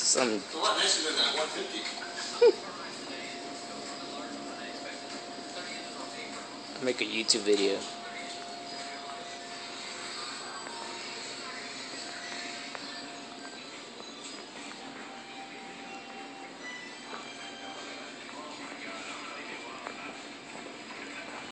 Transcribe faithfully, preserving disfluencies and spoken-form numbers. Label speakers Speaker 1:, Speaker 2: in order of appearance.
Speaker 1: Some.
Speaker 2: It's a lot nicer than that one fifty.
Speaker 1: Make a YouTube video.